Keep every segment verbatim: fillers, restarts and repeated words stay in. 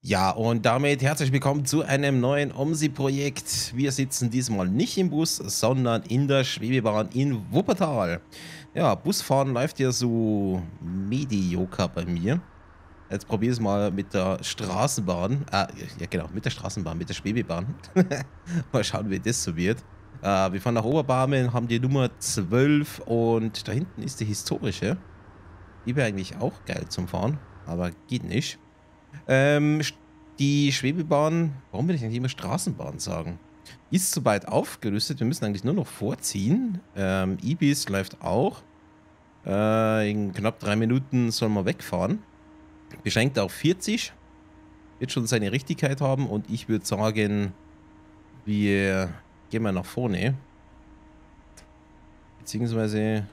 Ja, und damit herzlich willkommen zu einem neuen OMSI-Projekt. Wir sitzen diesmal nicht im Bus, sondern in der Schwebebahn in Wuppertal. Ja, Busfahren läuft ja so medioker bei mir. Jetzt probier es mal mit der Straßenbahn. Ah, ja genau, mit der Straßenbahn, mit der Schwebebahn. Mal schauen, wie das so wird. Äh, wir fahren nach Oberbarmen, haben die Nummer zwölf und da hinten ist die historische. Die wäre eigentlich auch geil zum Fahren, aber geht nicht. Ähm, die Schwebebahn, warum will ich eigentlich immer Straßenbahn sagen? Ist soweit aufgerüstet. Wir müssen eigentlich nur noch vorziehen. Ähm, Ibis läuft auch. Äh, in knapp drei Minuten sollen wir wegfahren. Beschränkt auf vierzig. Wird schon seine Richtigkeit haben. Und ich würde sagen, wir gehen mal nach vorne. Beziehungsweise,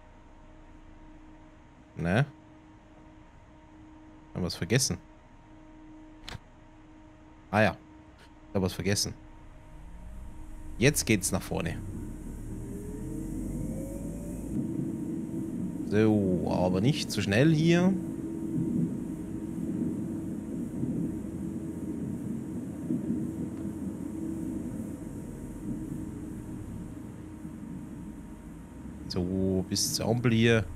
ne? Haben wir was vergessen? Ah ja, ich habe was vergessen. Jetzt geht's nach vorne. So, aber nicht zu schnell hier. So, bis zur Ampel hier.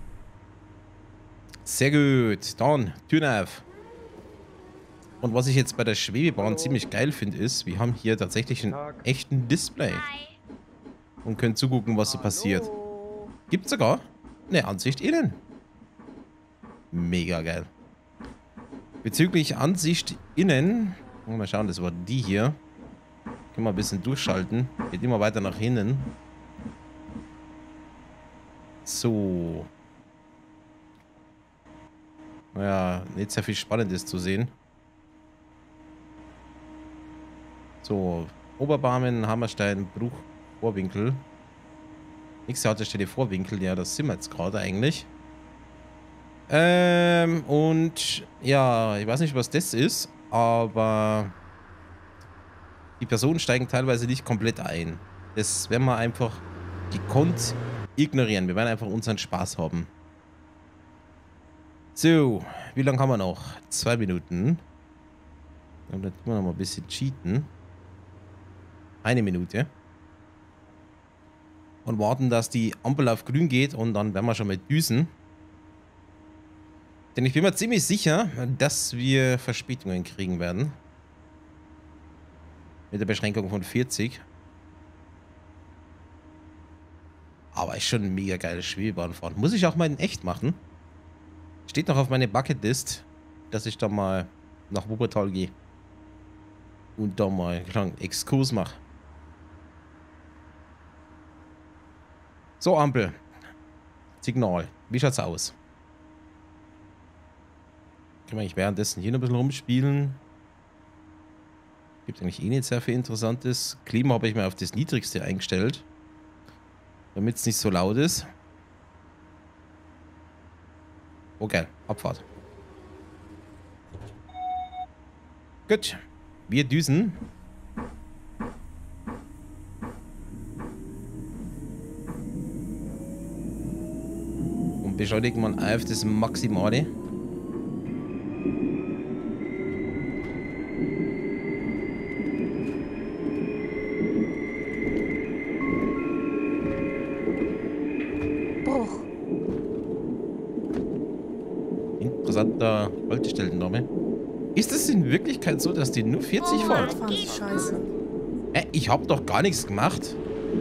Sehr gut. Dann, Tür auf. Und was ich jetzt bei der Schwebebahn Hallo. ziemlich geil finde, ist, wir haben hier tatsächlich einen Tag. echten Display. Hi. Und können zugucken, was so passiert. Hallo. Gibt sogar eine Ansicht innen. Mega geil. Bezüglich Ansicht innen. Mal schauen, das war die hier. Können wir ein bisschen durchschalten. Geht immer weiter nach hinten. So. Naja, nicht sehr viel Spannendes zu sehen. So, Oberbarmen, Hammerstein, Bruch, Vorwinkel. Nächste Haltestelle Vorwinkel, ja, das sind wir jetzt gerade eigentlich. Ähm, und ja, ich weiß nicht, was das ist, aber die Personen steigen teilweise nicht komplett ein. Das werden wir einfach gekonnt ignorieren. Wir werden einfach unseren Spaß haben. So, wie lange haben wir noch? Zwei Minuten. Und dann tun wir noch mal ein bisschen cheaten. Eine Minute. Und warten, dass die Ampel auf grün geht und dann werden wir schon mal düsen. Denn ich bin mir ziemlich sicher, dass wir Verspätungen kriegen werden. Mit der Beschränkung von vierzig. Aber ist schon ein mega geiles Schwebebahnfahren. Muss ich auch mal in echt machen. Steht noch auf meine Bucketlist, dass ich da mal nach Wuppertal gehe. Und da mal einen kleinen Exkurs mache. So, Ampel. Signal. Wie schaut's aus? Können wir eigentlich währenddessen hier noch ein bisschen rumspielen? Gibt eigentlich eh nicht sehr viel Interessantes. Klima habe ich mir auf das Niedrigste eingestellt. Damit es nicht so laut ist. Okay, Abfahrt. Gut. Wir düsen. Und beschleunigen man auf das Maximale. Bruch. Interessanter Haltestellenname. Ist es in Wirklichkeit so, dass die nur vierzig Oh, fahren? fahren Sie scheiße. Äh, ich hab doch gar nichts gemacht.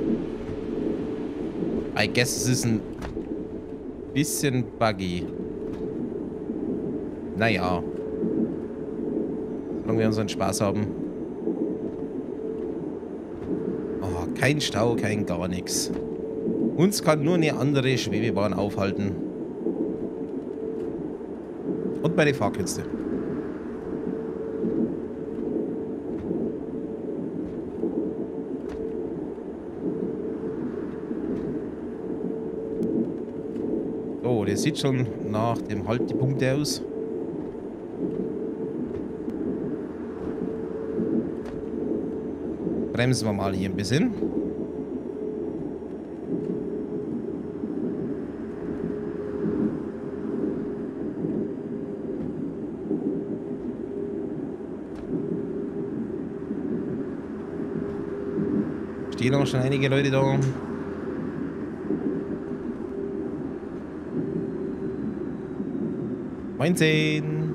I guess es ist ein bisschen buggy. Naja. Solange wir unseren Spaß haben. Oh, kein Stau, kein gar nichts. Uns kann nur eine andere Schwebebahn aufhalten. Und meine Fahrkünste. Oh, der sieht schon nach dem Haltepunkt aus. Bremsen wir mal hier ein bisschen. Stehen auch schon einige Leute da. neunzehn.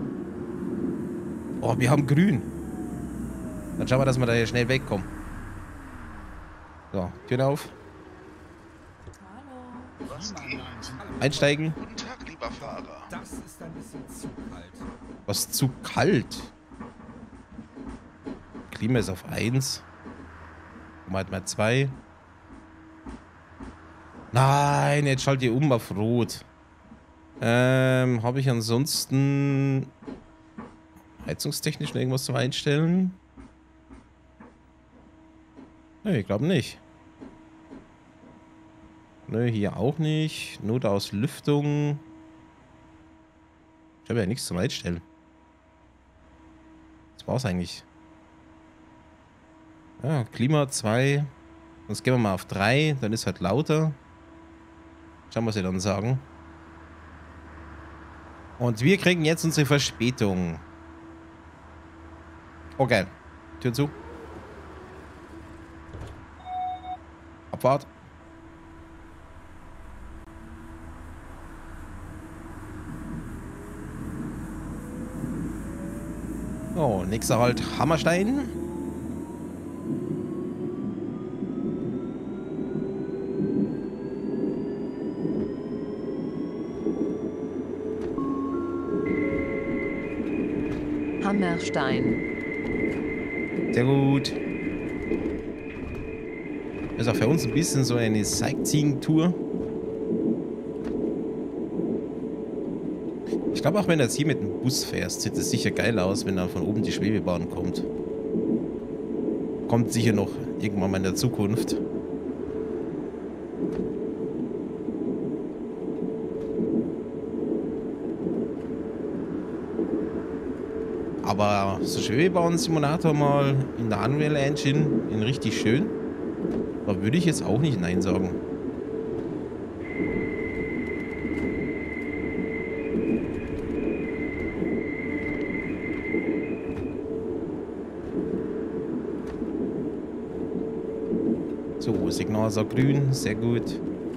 Oh, wir haben grün. Dann schauen wir, dass wir da hier schnell wegkommen. So, Türen auf. Hallo. Was geht? Einsteigen. Guten Tag, lieber Fahrer. Das ist ein bisschen zu kalt. Was zu kalt? Klima ist auf eins. Mal mal zwei. Nein, jetzt schalt ihr um auf Rot. Ähm, habe ich ansonsten heizungstechnisch noch irgendwas zum Einstellen? Nö, ich glaube nicht. Nö, hier auch nicht. Notauslüftung. Ich habe ja nichts zum Einstellen. Das war's eigentlich. Ja, Klima zwei. Sonst gehen wir mal auf drei. Dann ist halt lauter. Schauen wir, was sie dann sagen. Und wir kriegen jetzt unsere Verspätung. Oh, geil. Tür zu. Abfahrt. Oh, nächster Halt Hammerstein. Hammerstein. Sehr gut. Ist auch für uns ein bisschen so eine Sightseeing-Tour. Ich glaube auch, wenn du jetzt hier mit dem Bus fährst, sieht es sicher geil aus, wenn dann von oben die Schwebebahn kommt. Kommt sicher noch irgendwann mal in der Zukunft. Aber so Schwebebahn-Simulator mal in der Unreal Engine, in richtig schön, da würde ich jetzt auch nicht Nein sagen. So, Signal sagt grün, sehr gut.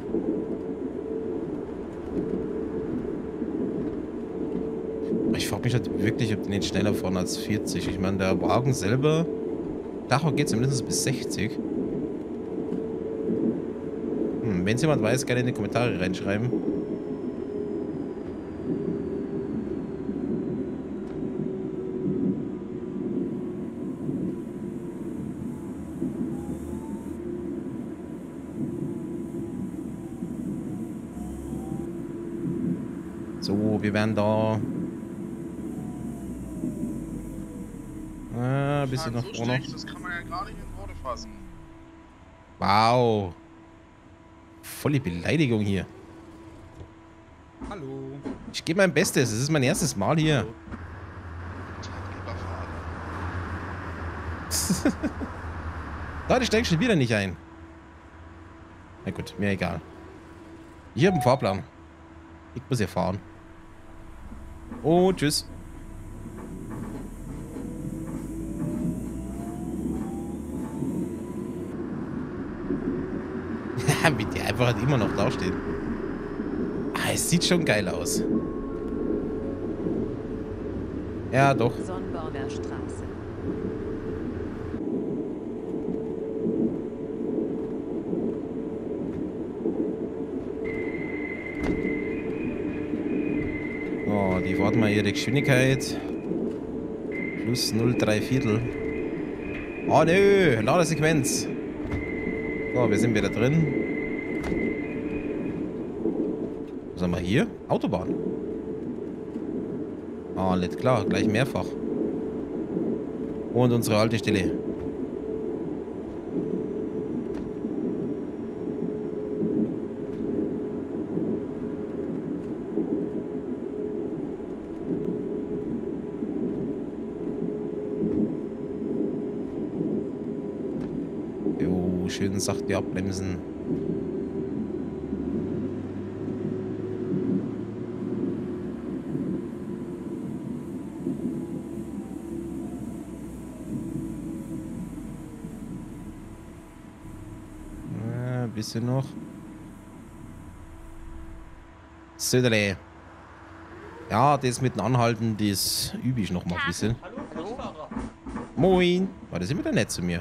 Ich frage mich halt wirklich, ob die nicht schneller fahren als vierzig. Ich meine, der Wagen selber, Dachau geht zumindest bis sechzig. Hm, wenn es jemand weiß, gerne in die Kommentare reinschreiben. So, wir werden da... Ah, ein bisschen nach so vorne. schlecht, das kann man ja gar nicht in Worte fassen. Wow. Volle Beleidigung hier. Hallo. Ich gebe mein Bestes. Es ist mein erstes Mal hier. Guten Tag, lieber Fahrer. Da, die steigen schon wieder nicht ein. Na gut, mir egal. Ich habe einen Fahrplan. Ich muss hier fahren. Oh, tschüss. Wie die einfach halt immer noch da stehen. Ah, es sieht schon geil aus. Ja, doch. Sonnenborner Straße. Oh, die warten mal ihre Geschwindigkeit. Plus null Komma drei Viertel. Oh nö, Ladesequenz. So, wir sind wieder drin. Was haben wir hier? Autobahn. Ah, alles klar, gleich mehrfach. Und unsere Haltestelle. Jo, schön sacht abbremsen. bisschen noch. Söderle. Ja, das mit dem Anhalten, das übe ich noch mal ein bisschen. Moin. War das immer wieder nett zu mir?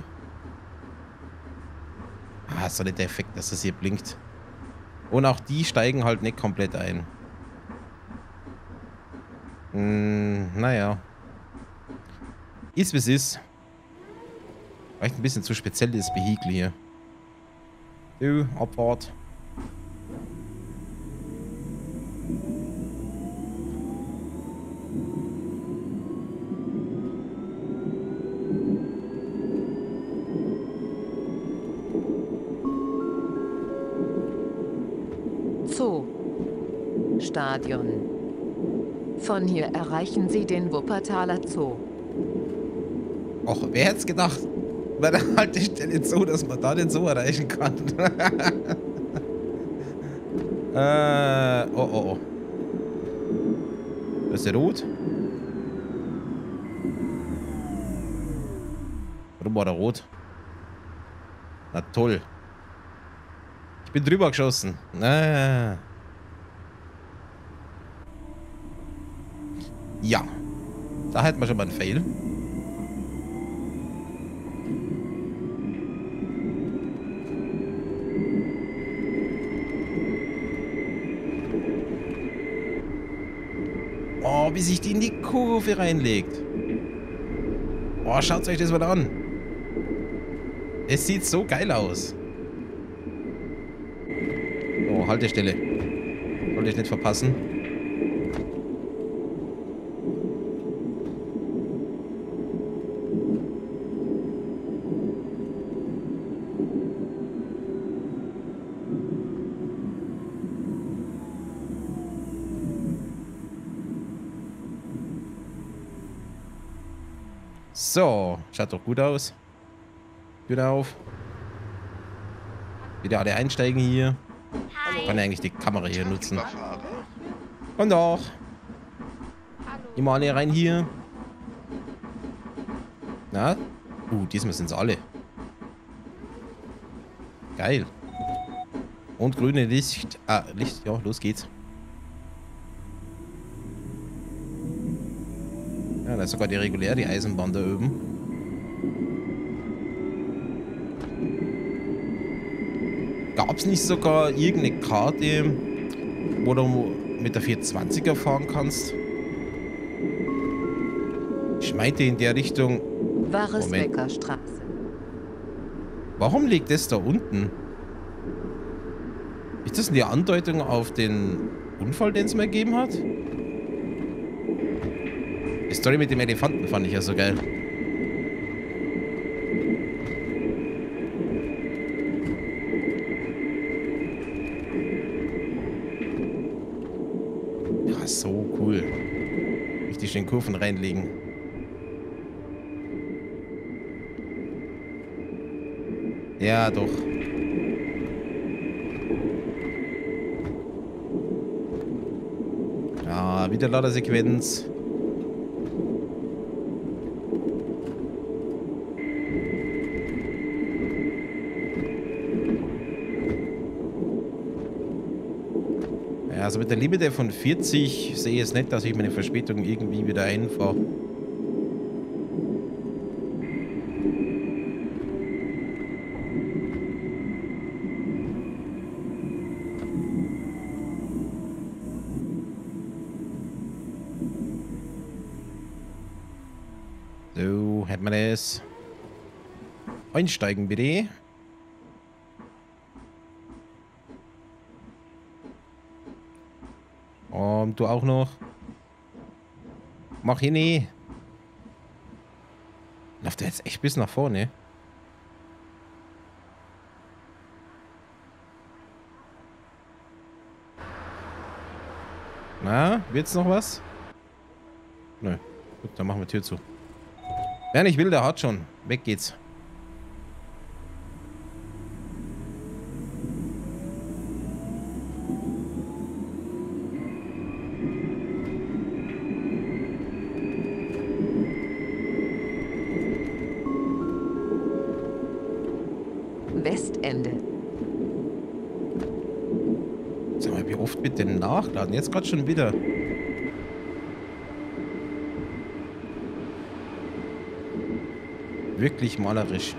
Ah, ist doch nicht der Effekt, dass das hier blinkt. Und auch die steigen halt nicht komplett ein. Hm, naja. Ist wie es ist. Vielleicht ein bisschen zu speziell, das Vehikel hier. Du, Abfahrt. Zoo. Stadion. Von hier erreichen Sie den Wuppertaler Zoo. Och, wer hätte es gedacht? Bei der Haltestelle so, dass man da den Zoo erreichen kann. äh, oh, oh, oh. Das ist der rot. Warum war der rot? Na toll. Ich bin drüber geschossen. Ah. Ja. Da hätten wir schon mal einen Fail. Oh, wie sich die in die Kurve reinlegt. Oh, schaut euch das mal an. Es sieht so geil aus. Oh, Haltestelle. Wollte ich nicht verpassen. So, schaut doch gut aus. Tür auf. Wieder alle einsteigen hier. Ich kann ja eigentlich die Kamera hier nutzen. Lieber Und doch. Immer alle rein hier. Na? Uh, diesmal sind es alle. Geil. Und grüne Licht. Ah, Licht. Ja, los geht's. Ja, da ist sogar die reguläre die Eisenbahn da oben. Gab es nicht sogar irgendeine Karte, wo du mit der vierhundertzwanziger fahren kannst? Ich meinte in der Richtung... Waresbecker Straße. Warum liegt das da unten? Ist das eine Andeutung auf den Unfall, den es mir gegeben hat? Die Story mit dem Elefanten fand ich ja so geil. Ja, so cool. Richtig schön Kurven reinlegen. Ja, doch. Ja, wieder Ladesequenz. Also mit der Limite von vierzig sehe ich es nicht, dass ich meine Verspätung irgendwie wieder einfahre. So, hätten wir das. Einsteigen bitte. Und du auch noch. Mach hier nie. Läuft der jetzt echt bis nach vorne? Na, wird's noch was? Nö. Gut, dann machen wir Tür zu. Wer nicht will, der hat schon. Weg geht's. Westende. wie oft bitte nachladen? Jetzt gerade schon wieder. Wirklich malerisch.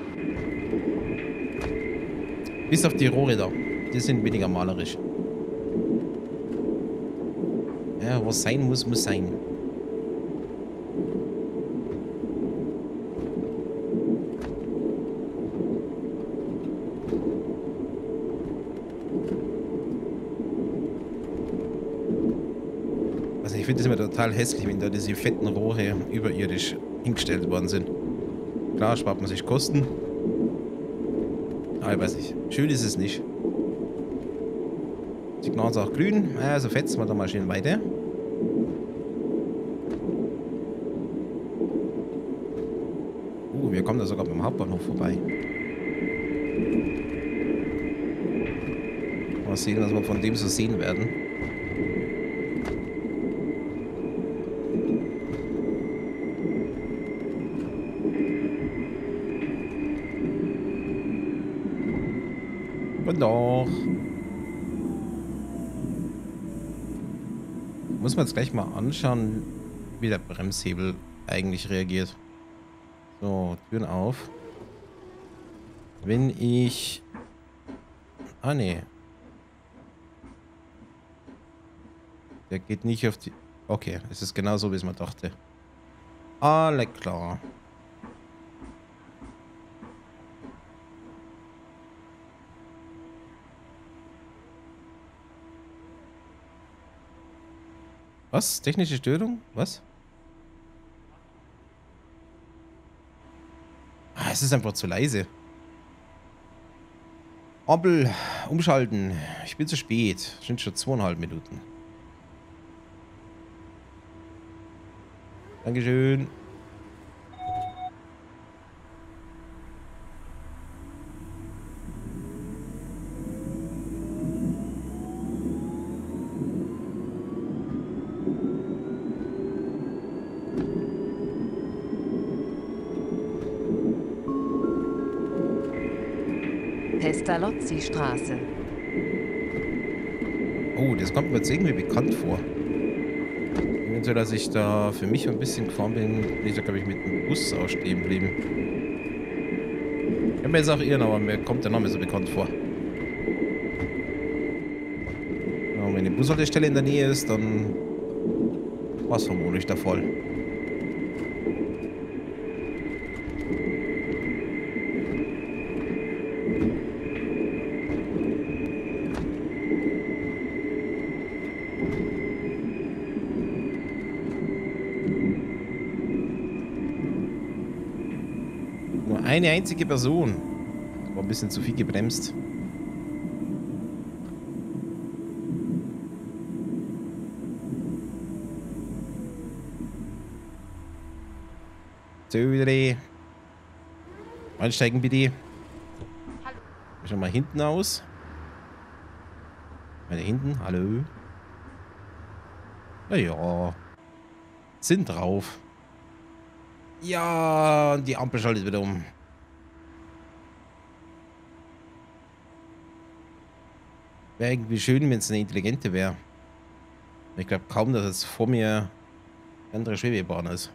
Bis auf die Rohre da. Die sind weniger malerisch. Ja, was sein muss, muss sein. Also ich finde das immer total hässlich, wenn da diese fetten Rohre überirdisch hingestellt worden sind. Klar, spart man sich Kosten. Aber ich weiß nicht. Schön ist es nicht. Signal ist auch grün. Also fetzen wir da mal schön weiter. Uh, wir kommen da sogar beim Hauptbahnhof vorbei. Mal sehen, was wir von dem so sehen werden. Und doch. Muss man jetzt gleich mal anschauen, wie der Bremshebel eigentlich reagiert. So, Türen auf. Wenn ich... Ah, nee. Der geht nicht auf die... Okay, es ist genau so, wie es man dachte. Alle klar. Was? Technische Störung? Was? Ah, es ist einfach zu leise. Ampel, umschalten. Ich bin zu spät. Sind schon zweieinhalb Minuten. Dankeschön. Pestalozzi-Straße. Oh, das kommt mir jetzt irgendwie bekannt vor. So, dass ich da für mich ein bisschen gefahren bin, bin ich da, glaube ich, mit dem Bus ausstehen geblieben. Ich kann mir jetzt auch irren, aber mir kommt der Name so bekannt vor. Ja, wenn die Bushaltestelle in der Nähe ist, dann war es vermutlich der Fall. Eine einzige Person. Das war ein bisschen zu viel gebremst. So, wieder. Einsteigen bitte. Hallo. Schon mal hinten aus. Mal da hinten. Hallo. Naja. Sind drauf. Ja, die Ampel schaltet wieder um. Wäre irgendwie schön, wenn es eine intelligente wäre. Ich glaube kaum, dass es vor mir eine andere Schwebebahn ist.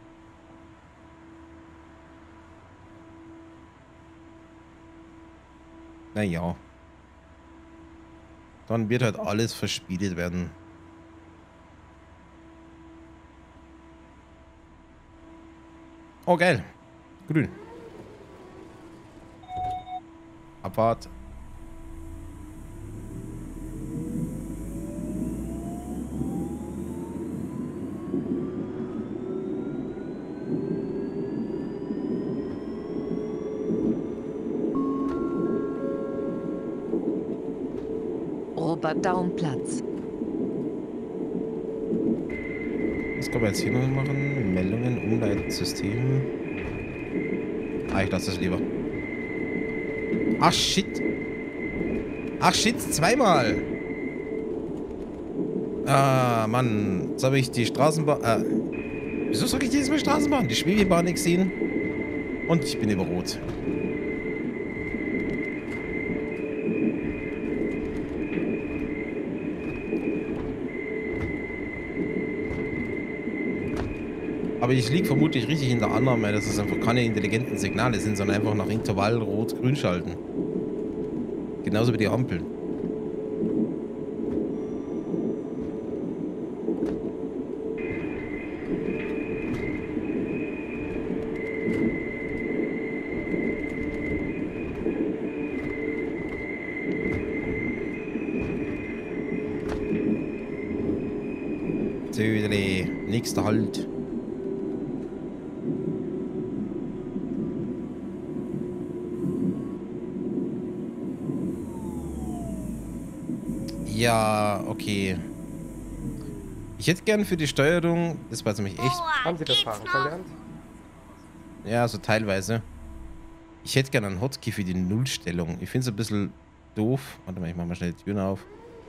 Naja. Dann wird halt alles verspielt werden. Oh, geil. Grün. Abfahrt. Robert-Daum-Platz. Was können wir jetzt hier noch machen? Meldungen, Umleitsystem. Ah, ich lasse das lieber. Ach, shit. Ach, shit, zweimal. Ah, Mann. Jetzt habe ich die Straßenbahn... Äh, wieso sage ich dieses Mal Straßenbahn? Die Schwebebahn nicht sehen. Und ich bin über Rot. Aber ich liege vermutlich richtig in der Annahme, dass es einfach keine intelligenten Signale sind, sondern einfach nach Intervall rot-grün schalten. Genauso wie die Ampeln. Södere, nächster Halt. Ja, okay. Ich hätte gern für die Steuerung, das war nämlich echt, Haben Sie das Fahren verlernt? ja, so teilweise. Ich hätte gern einen Hotkey für die Nullstellung. Ich finde es ein bisschen doof. Warte mal, ich mach mal schnell die Türen auf.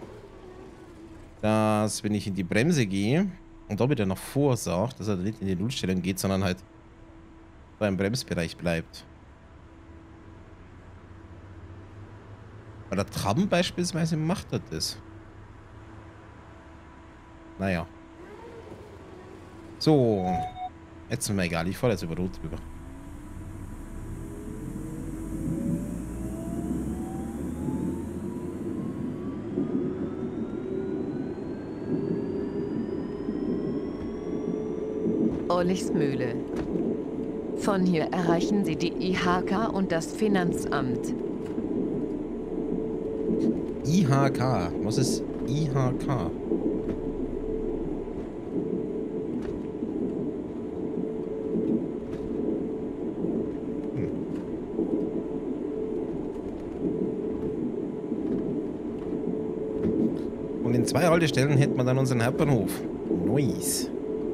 Dass, wenn ich in die Bremse gehe und da wieder nach vor sagt, dass er nicht in die Nullstellung geht, sondern halt beim Bremsbereich bleibt. Bei der Tram beispielsweise macht er das. Naja. So. Jetzt ist mir egal, ich fahre jetzt über Rot drüber. Ollichsmühle. Von hier erreichen Sie die I H K und das Finanzamt. I H K. Was ist I H K? Hm. Und in zwei Haltestellen hätten wir dann unseren Hauptbahnhof. Nice.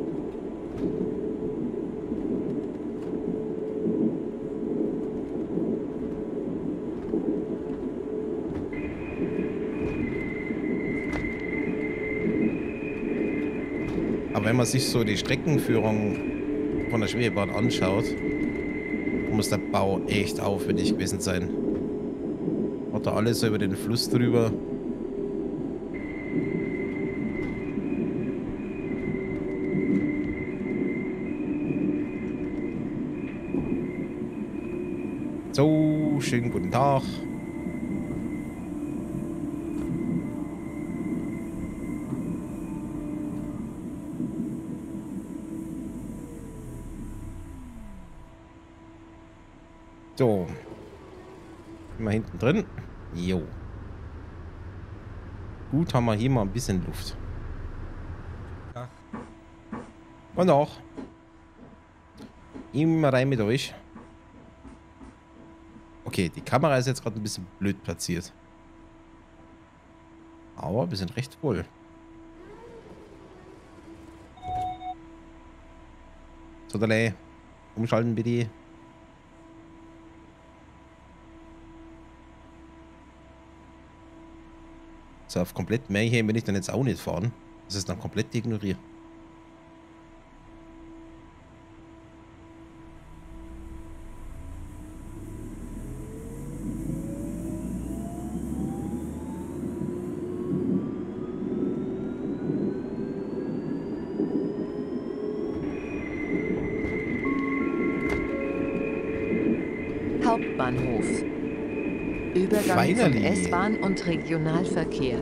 Aber wenn man sich so die Streckenführung von der Schwebebahn anschaut, muss der Bau echt aufwendig gewesen sein. Hat da alles so über den Fluss drüber. So, schönen guten Tag. So. Mal hinten drin. Jo. Gut, haben wir hier mal ein bisschen Luft. Ja. Und auch. Immer rein mit euch. Okay, die Kamera ist jetzt gerade ein bisschen blöd platziert. Aber wir sind recht voll. So, Dalei. Umschalten bitte. So, auf komplett Mayhem will ich dann jetzt auch nicht fahren. Das ist dann komplett ignoriert. Hauptbahnhof. Übergang von Finally. S-Bahn und Regionalverkehr.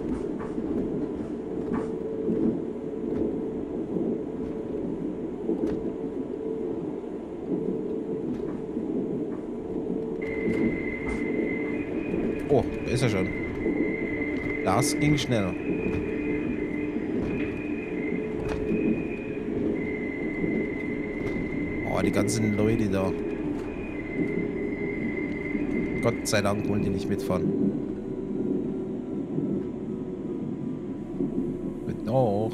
Oh, da ist er schon. Das ging schnell. Oh, die ganzen Leute da. Gott sei Dank wollen die nicht mitfahren. Doch.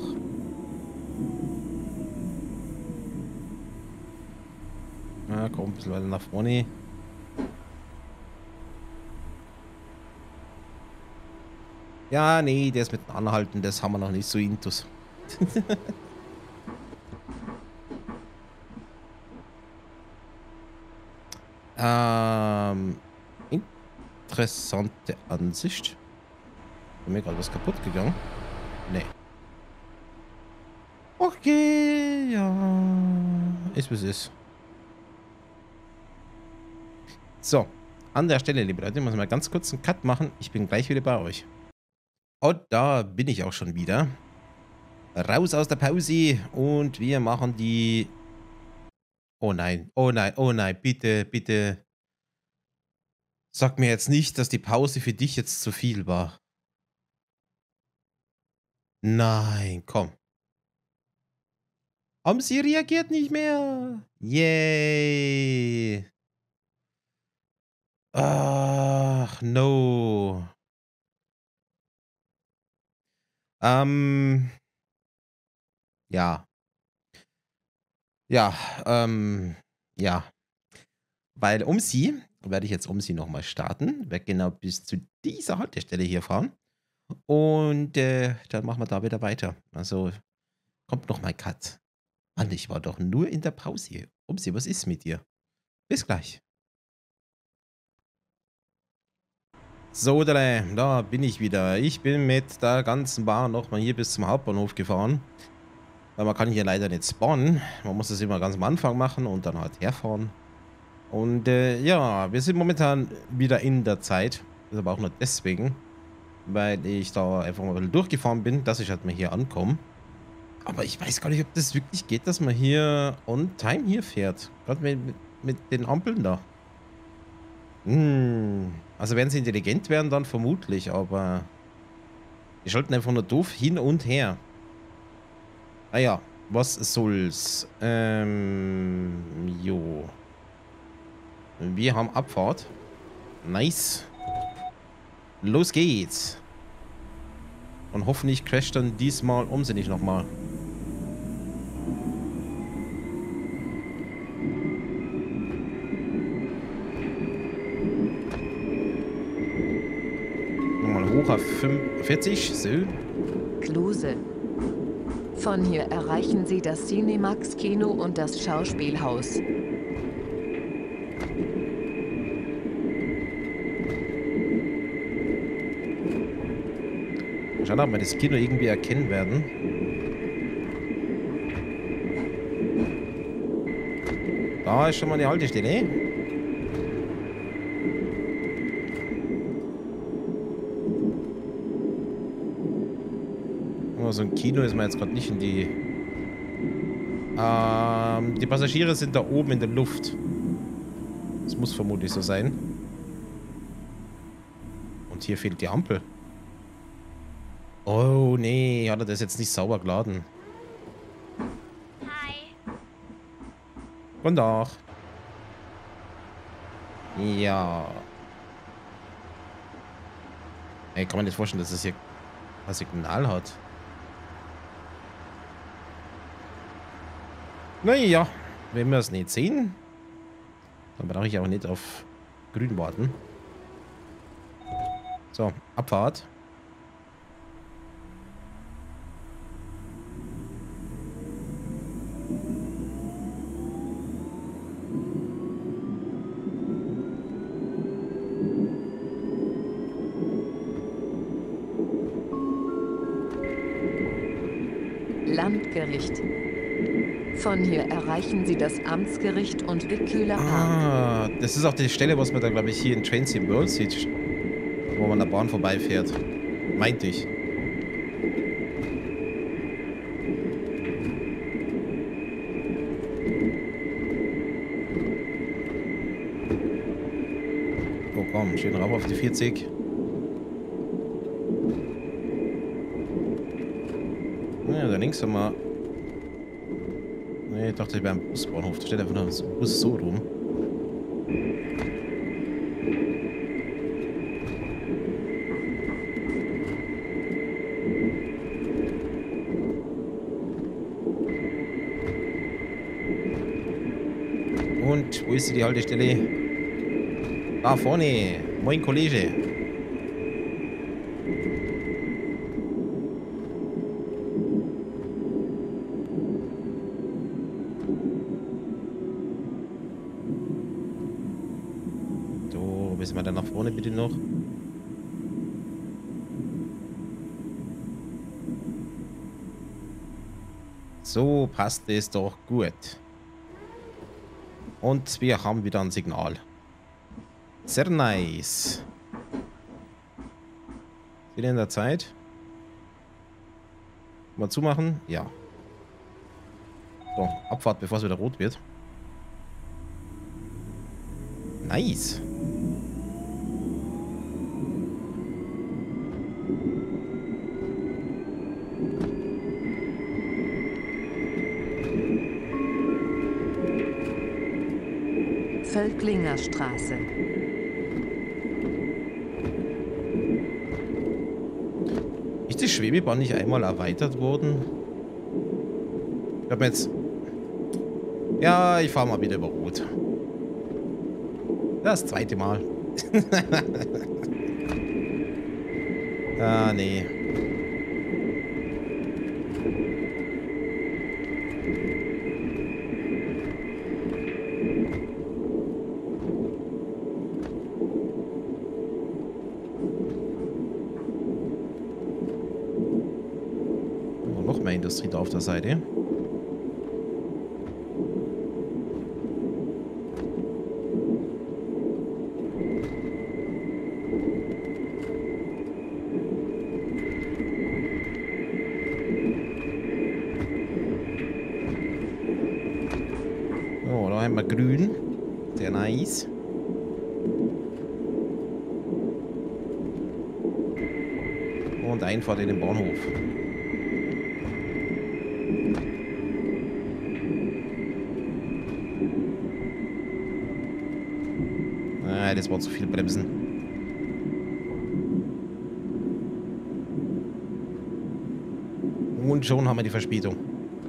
Na, komm, ein bisschen weiter nach vorne. Ja, nee, der ist mit dem Anhalten, das haben wir noch nicht so intus. ähm, interessante Ansicht. Ist mir gerade was kaputt gegangen? Nee. Okay, ja. ist wie es ist. So, an der Stelle, liebe Leute, muss ich mal ganz kurz einen Cut machen. Ich bin gleich wieder bei euch. Und da bin ich auch schon wieder. Raus aus der Pause und wir machen die... Oh nein, oh nein, oh nein, bitte, bitte. Sag mir jetzt nicht, dass die Pause für dich jetzt zu viel war. Nein, komm. Um, sie reagiert nicht mehr. Yay. Ach, no. Ähm. Ja. Ja, ähm. Ja. Weil um sie werde ich jetzt um sie nochmal starten. Werde genau bis zu dieser Haltestelle hier fahren. Und äh, dann machen wir da wieder weiter. Also kommt noch mal Cut. Mann, ich war doch nur in der Pause. Umsi, was ist mit dir? Bis gleich. So, da bin ich wieder. Ich bin mit der ganzen Bahn nochmal hier bis zum Hauptbahnhof gefahren. Weil man kann hier leider nicht spawnen. Man muss das immer ganz am Anfang machen und dann halt herfahren. Und äh, ja, wir sind momentan wieder in der Zeit. Das ist aber auch nur deswegen, weil ich da einfach mal ein bisschen durchgefahren bin, dass ich halt mal hier ankomme. Aber ich weiß gar nicht, ob das wirklich geht, dass man hier on time hier fährt. Gerade mit, mit, mit den Ampeln da. Hm. Also wenn sie intelligent wären, dann vermutlich, aber die schalten einfach nur doof hin und her. Ah ja, was soll's? Ähm, jo. Wir haben Abfahrt. Nice. Los geht's. Und hoffentlich crasht dann diesmal um sie nicht nochmal. Nochmal hoch auf fünfundvierzig. So. Klose. Von hier erreichen Sie das Cinemax Kino und das Schauspielhaus. Schauen, ob wir das Kino irgendwie erkennen werden. Da ist schon mal eine Haltestelle. Oh, so ein Kino ist man jetzt gerade nicht in die... Ähm, die Passagiere sind da oben in der Luft. Das muss vermutlich so sein. Und hier fehlt die Ampel. Oh, nee, hat er das jetzt nicht sauber geladen. Hi. Guten Tag. Ja. Ey, kann man nicht vorstellen, dass es hier ein Signal hat. Naja, wenn wir es nicht sehen, dann brauche ich auch nicht auf grün warten. So, Abfahrt. Landgericht. Von hier erreichen Sie das Amtsgericht und Wickkühler Park. Ah, das ist auch die Stelle, was man da, glaube ich, hier in Trains in World sieht, wo man an der Bahn vorbeifährt. Meinte ich. Oh komm, schön rauf auf die vierzig. Ja, da links haben wir... Nee, ich dachte, ich wäre am Busbahnhof. Da steht einfach noch ein Bus so rum. Und wo ist die Haltestelle? Da vorne. Moin, Kollege. So, müssen wir dann nach vorne bitte noch? So passt es doch gut. Und wir haben wieder ein Signal. Sehr nice. Wieder in der Zeit. Mal zumachen? Ja. So, Abfahrt, bevor es wieder rot wird. Nice. Völklinger Straße. Ist die Schwebebahn nicht einmal erweitert worden? Ich hab mir jetzt... Ja, ich fahre mal wieder über Rot. Das zweite Mal. Ah, nee. Oh, noch mehr Industrie da auf der Seite. Oh, da haben wir grün. Sehr nice. Und Einfahrt in den Bahnhof. Ah, das war zu viel Bremsen. Und schon haben wir die Verspätung.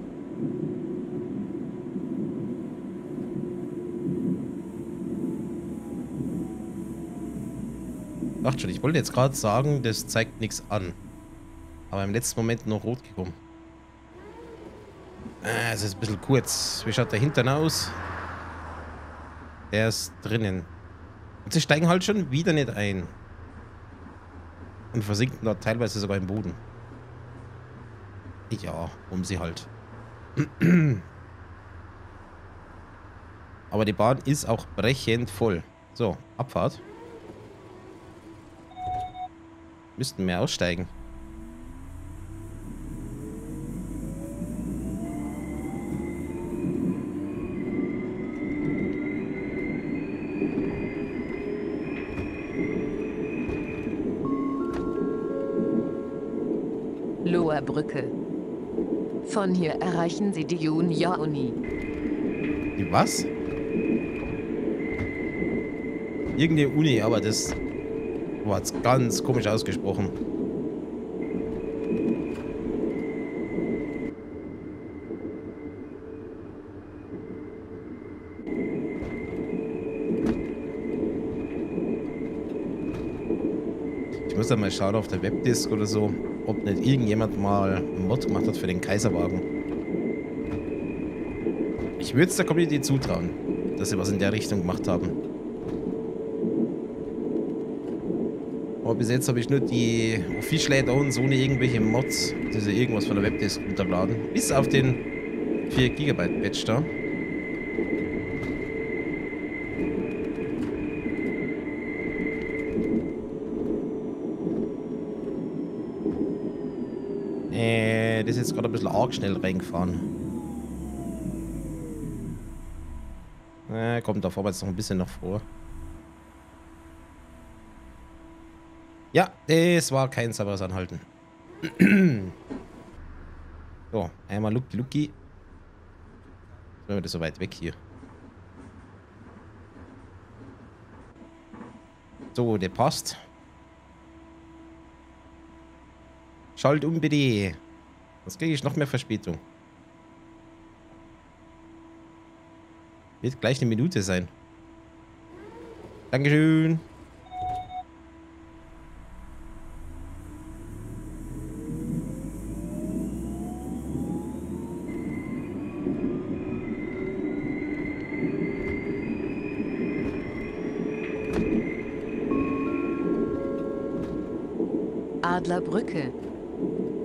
Ach schon, ich wollte jetzt gerade sagen, das zeigt nichts an. Aber im letzten Moment noch rot gekommen. Ah, es ist ein bisschen kurz. Wie schaut der Hintern aus? Der ist drinnen. Und sie steigen halt schon wieder nicht ein. Und versinken dort teilweise sogar im Boden. Ja, um sie halt. Aber die Bahn ist auch brechend voll. So, Abfahrt. Müssten mehr aussteigen. Loher Brücke. Von hier erreichen Sie die Junior-Uni. Die was? Irgendeine Uni, aber das war jetzt ganz komisch ausgesprochen. Ich muss da mal schauen auf der Webdisk oder so, ob nicht irgendjemand mal einen Mod gemacht hat für den Kaiserwagen. Ich würde es der Community zutrauen, dass sie was in der Richtung gemacht haben. Aber bis jetzt habe ich nur die Official Add-ons ohne irgendwelche Mods, die sie irgendwas von der Webdisk runterladen. Bis auf den vier Gigabyte Patch da. Äh, das ist jetzt gerade ein bisschen arg schnell reingefahren. Äh, kommt, da fahren wir jetzt noch ein bisschen noch vor. Ja, es war kein sauberes Anhalten. So, einmal Lucky Lucky. Jetzt sind wir das so weit weg hier. So, der passt. Schalt um bitte. Sonst kriege ich noch mehr Verspätung. Wird gleich eine Minute sein. Dankeschön. Adlerbrücke.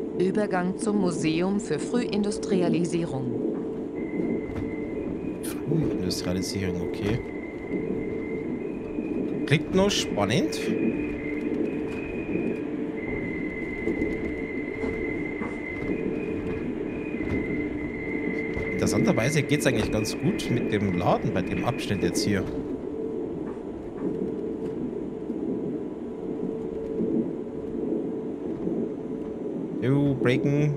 Übergang zum Museum für Frühindustrialisierung. Ui, Industrialisierung, okay. Klingt noch spannend. Interessanterweise geht es eigentlich ganz gut mit dem Laden bei dem Abschnitt jetzt hier. Jo, breaken.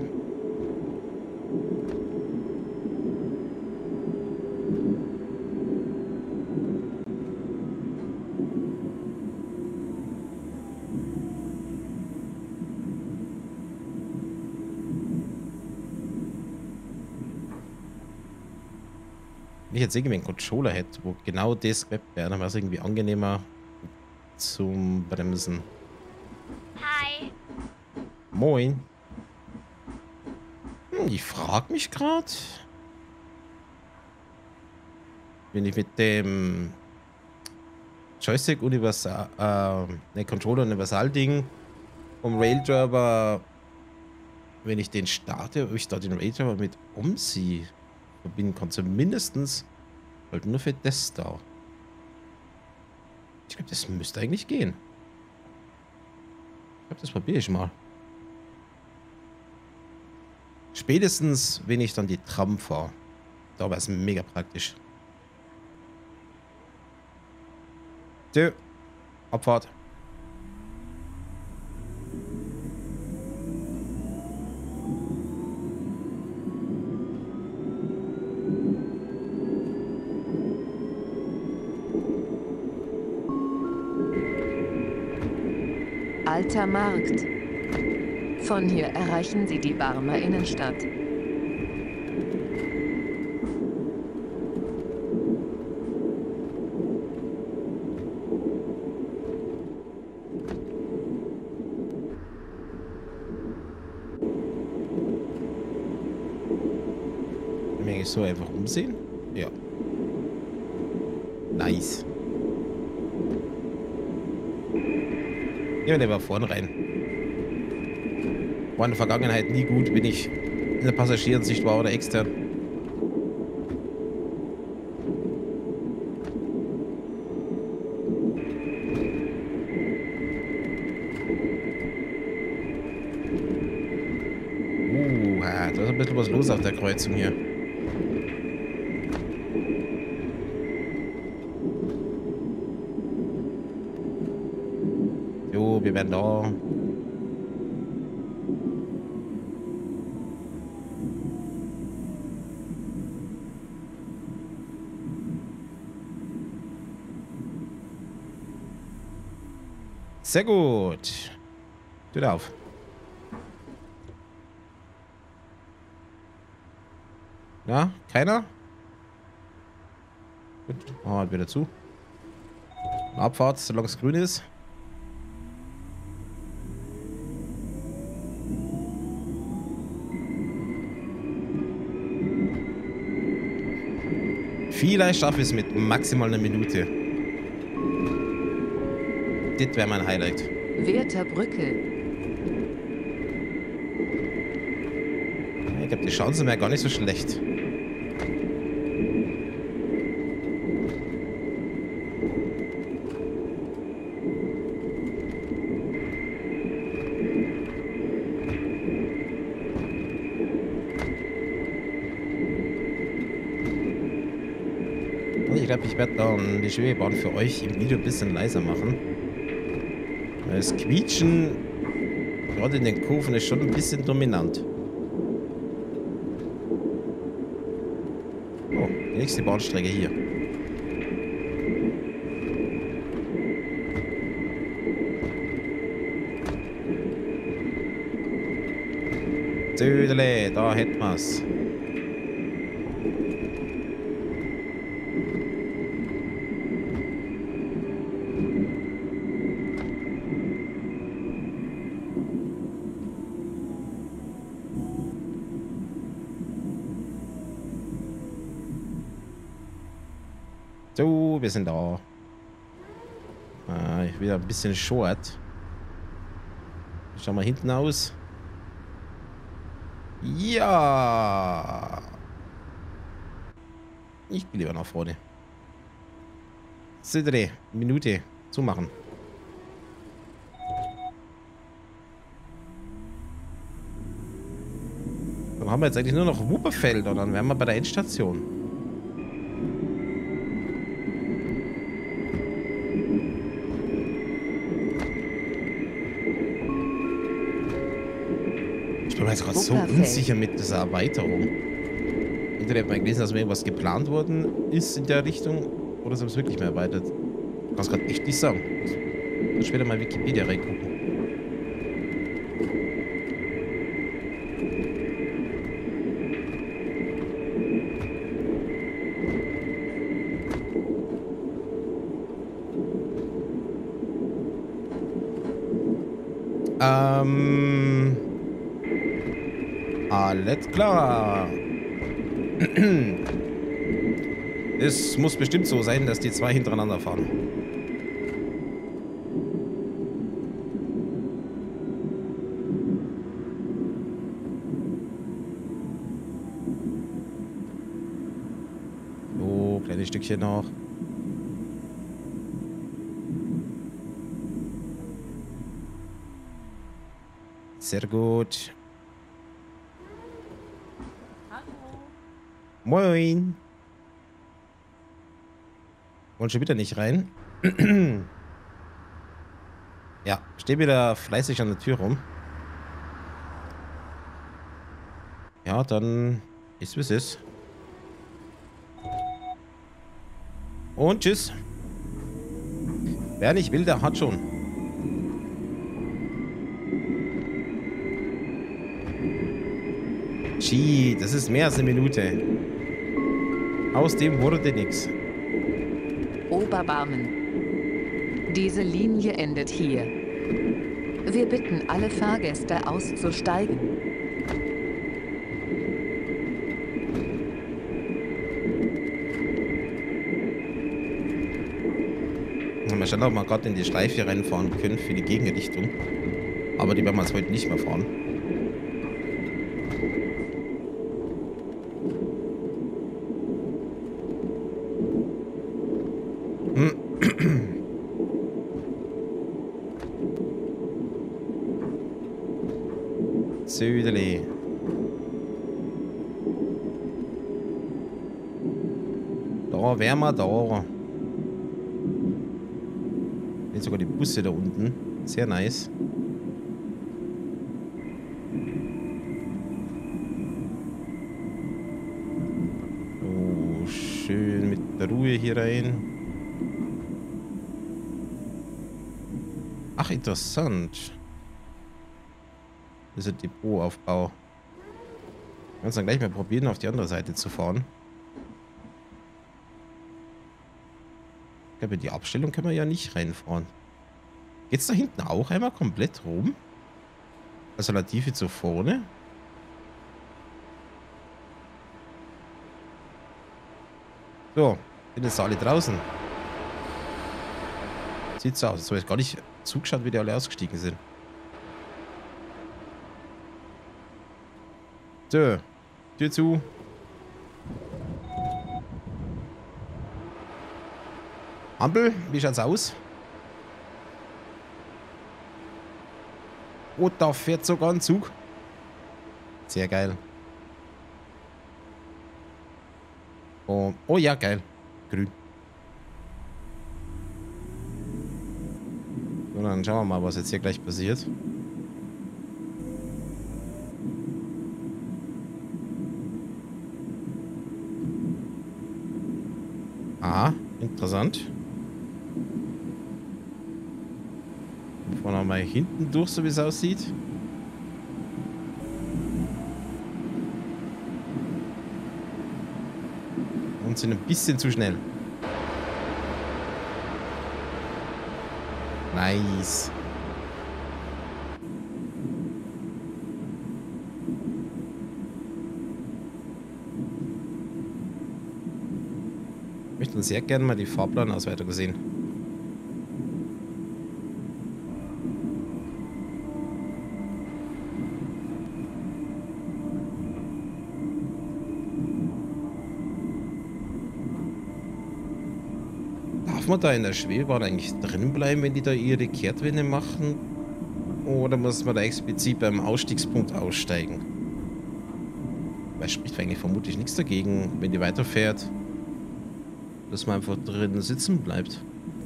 Wenn ich jetzt irgendwie einen Controller hätte, wo genau das gewappt wäre, dann wäre es irgendwie angenehmer zum Bremsen. Hi. Moin. Hm, ich frage mich gerade, wenn ich mit dem Joystick Universal, äh, ne, Controller Universal Ding vom Raildriver, wenn ich den starte, ob ich da den Raildriver mit OMSI verbinden kann. Zumindestens halt nur für das da. Ich glaube, das müsste eigentlich gehen. Ich glaube, das probiere ich mal. Spätestens, wenn ich dann die Tram fahre. Da wäre es mega praktisch. So, Abfahrt. Alter Markt. Von hier erreichen Sie die Barmer Innenstadt. Kann ich so einfach umsehen? Ja. Nice. Ja, der war vorne rein. War in der Vergangenheit nie gut, wenn ich in der Passagierensicht war oder extern. Uh, da ist ein bisschen was los auf der Kreuzung hier. Jo, wir werden da. Sehr gut. Tür auf. Ja, keiner? Gut, machen wir halt wieder zu. Abfahrt, solange es grün ist. Vielleicht schaffe ich es mit maximal einer Minute. Das wäre mein Highlight. Werther Brücke. Ich glaube, die Chancen wären gar nicht so schlecht. Ich glaube, ich werde dann die Schwebebahn für euch im Video ein bisschen leiser machen. Das Quietschen, gerade in den Kurven, ist schon ein bisschen dominant. Oh, die nächste Bahnstrecke hier. Zödele, da hätten wir's. So, wir sind da. Ah, wieder ein bisschen short. Schau mal hinten aus. Ja. Ich gehe lieber nach vorne. Sidre, Minute. Zumachen. Dann haben wir jetzt eigentlich nur noch Wupperfeld und dann wären wir bei der Endstation. Ich bin mir jetzt gerade so unsicher mit dieser Erweiterung. Entweder hat man gelesen, dass mir irgendwas geplant worden ist in der Richtung, oder sie haben es wirklich mehr erweitert. Ich kann es gerade echt nicht sagen. Ich muss später mal Wikipedia reingucken. Ähm... Alles klar. Es muss bestimmt so sein, dass die zwei hintereinander fahren. So, kleines Stückchen noch. Sehr gut. Moin. Wollen schon wieder nicht rein? Ja, stehe wieder fleißig an der Tür rum. Ja, dann ist wie es ist. Und tschüss. Wer nicht will, der hat schon. Gee, das ist mehr als eine Minute. Aus dem wurde nichts. Oberbarmen. Diese Linie endet hier. Wir bitten alle Fahrgäste auszusteigen. Wir schon auch mal gerade in die Schleife reinfahren können für die Gegenrichtung. Aber die werden wir jetzt heute nicht mehr fahren. Södeli. Da wären wir da. Jetzt sogar die Busse da unten. Sehr nice. Oh, schön mit der Ruhe hier rein. Ach, interessant. Das ist ein Depotaufbau. Wir können dann gleich mal probieren, auf die andere Seite zu fahren. Ich glaube, in die Abstellung können wir ja nicht reinfahren. Geht es da hinten auch einmal komplett rum? Alternative zu vorne? So, sind jetzt alle draußen. Sieht so aus. Jetzt habe ich gar nicht zugeschaut, wie die alle ausgestiegen sind. So, Tür zu. Ampel, wie schaut's aus? Oh, da fährt sogar ein Zug. Sehr geil. Oh, oh ja, geil. Grün. So, dann schauen wir mal, was jetzt hier gleich passiert. Ah, interessant. Wir fahren auch mal hinten durch, so wie es aussieht. Und sind ein bisschen zu schnell. Nice. Ich möchte sehr gerne mal die Fahrplanauswertung sehen. Darf man da in der Schwebebahn eigentlich drin bleiben, wenn die da ihre Kehrtwende machen? Oder muss man da explizit beim Ausstiegspunkt aussteigen? Weil spricht eigentlich vermutlich nichts dagegen, wenn die weiterfährt, dass man einfach drin sitzen bleibt.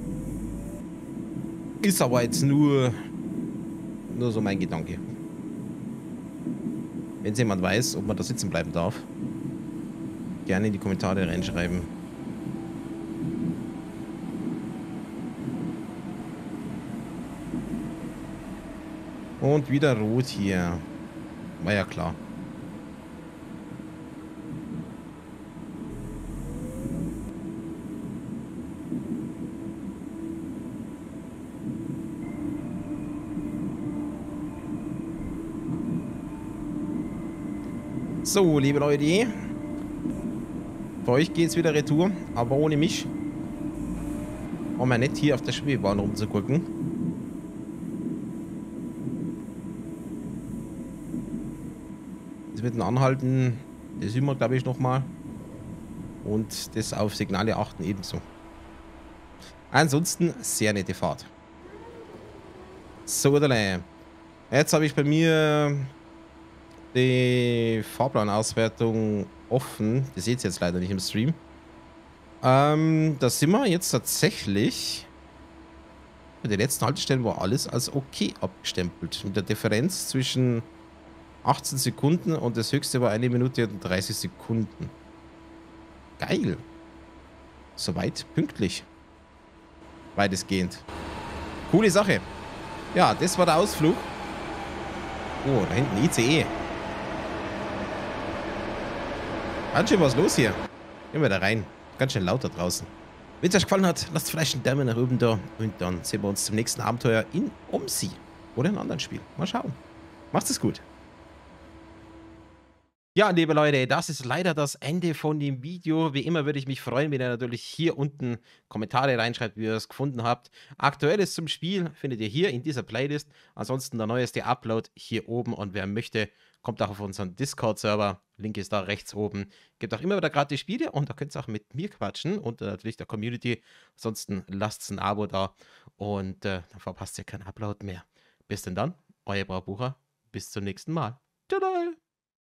Ist aber jetzt nur, nur so mein Gedanke. Wenn es jemand weiß, ob man da sitzen bleiben darf, gerne in die Kommentare reinschreiben. Und wieder rot hier. War ja klar. So, liebe Leute. Für euch geht's wieder retour, aber ohne mich. War mal nett hier auf der Schwebebahn rumzugucken. Das mit dem Anhalten, das üben wir, glaube ich, nochmal. Und das auf Signale achten ebenso. Ansonsten sehr nette Fahrt. So, jetzt habe ich bei mir die Fahrplanauswertung offen. Das seht ihr jetzt leider nicht im Stream. Ähm, da sind wir jetzt tatsächlich. Bei den letzten Haltestellen war alles als okay abgestempelt. Mit der Differenz zwischen achtzehn Sekunden und das höchste war eine Minute und dreißig Sekunden. Geil. Soweit pünktlich. Weitestgehend. Coole Sache. Ja, das war der Ausflug. Oh, da hinten I C E. Ganz schön was los hier. Gehen wir da rein. Ganz schön laut da draußen. Wenn es euch gefallen hat, lasst vielleicht einen Daumen nach oben da. Und dann sehen wir uns zum nächsten Abenteuer in OMSI. Oder in einem anderen Spiel. Mal schauen. Macht's es gut. Ja, liebe Leute, das ist leider das Ende von dem Video. Wie immer würde ich mich freuen, wenn ihr natürlich hier unten Kommentare reinschreibt, wie ihr es gefunden habt. Aktuelles zum Spiel findet ihr hier in dieser Playlist. Ansonsten der neueste Upload hier oben. Und wer möchte, kommt auch auf unseren Discord-Server. Link ist da rechts oben. Gibt auch immer wieder gratis Spiele und da könnt ihr auch mit mir quatschen und äh, natürlich der Community. Ansonsten lasst ein Abo da und äh, dann verpasst ihr keinen Upload mehr. Bis denn dann, euer Braubucher. Bis zum nächsten Mal. Tada!